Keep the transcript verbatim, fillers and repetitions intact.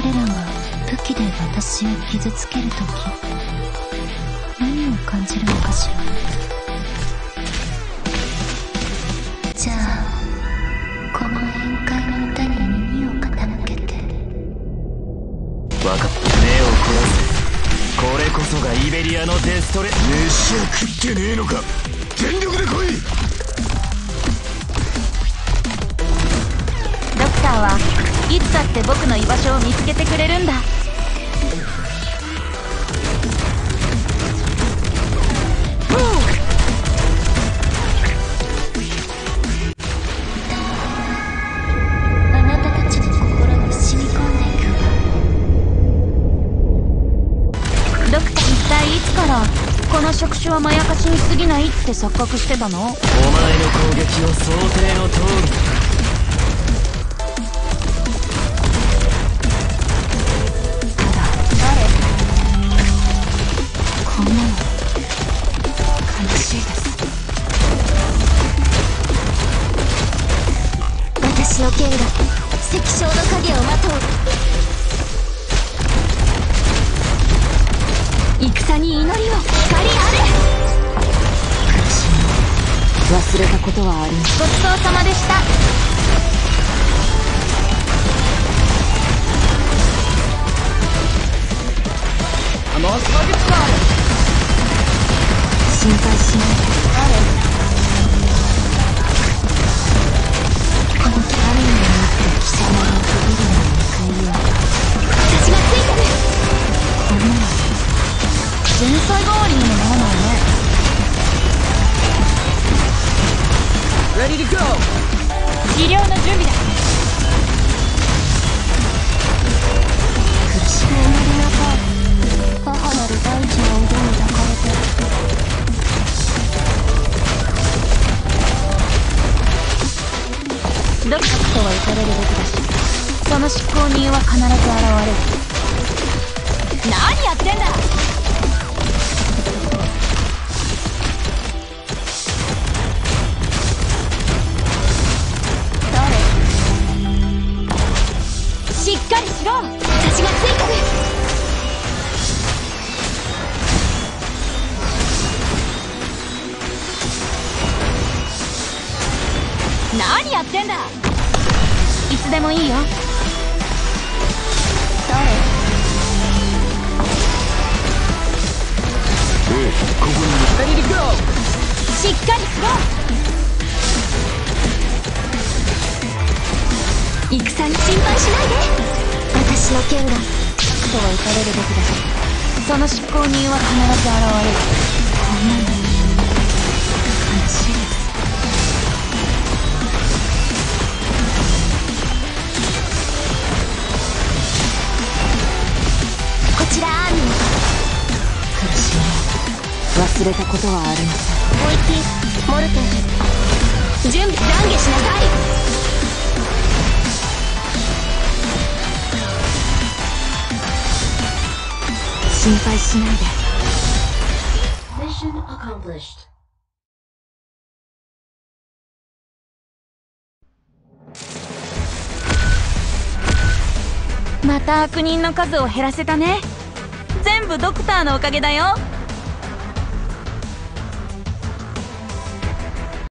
彼らが武器で私を傷つけるとき、何を感じるのかしら。じゃあこの宴会の歌に耳を傾けて。 分かった。目を凝らせ。これこそがイベリアのデストレ。 飯は食ってねえのか。全力で来い。 ドクターはいつだって僕の居場所を見つけてくれるんだ。 あなたたちの心に染み込んでいくわ。 ドクター、一体いつからこの触手はまやかしに過ぎないって錯覚してたの？お前の攻撃は想定の通り。 こんなの悲しいです。私の剣が石章の影をまとう。戦に祈りを。光あれ。忘れたことはあります。 ごちそうさまでした。 心配しないで。このキャリーになって貴様の不義理の向かいを私がついてる。こんなの前菜代わりにもならないね。 Ready to go! 治療の準備だ。 苦しみなりなさい。母なる大地の腕に抱かれて。 ドクターとは打たれるべきだし、その執行人は必ず現れる。何やってんだ。しっかりしろ。 私がついてる。 何やってんだ。いつでもいいよ。 誰？ ええ、ここに。 Ready to go! しっかりしろ。 戦に心配しないで。私の剣が。 とは打たれるべきだし、その執行人は必ず現れる。 こんなの悲しいです。こちらアーミー。苦しみ忘れたことはありません。オイティ、モルテン、準備懺悔しなさい。心配しないで。Mission accomplished. また悪人の数を減らせたね。全部ドクターのおかげだよ。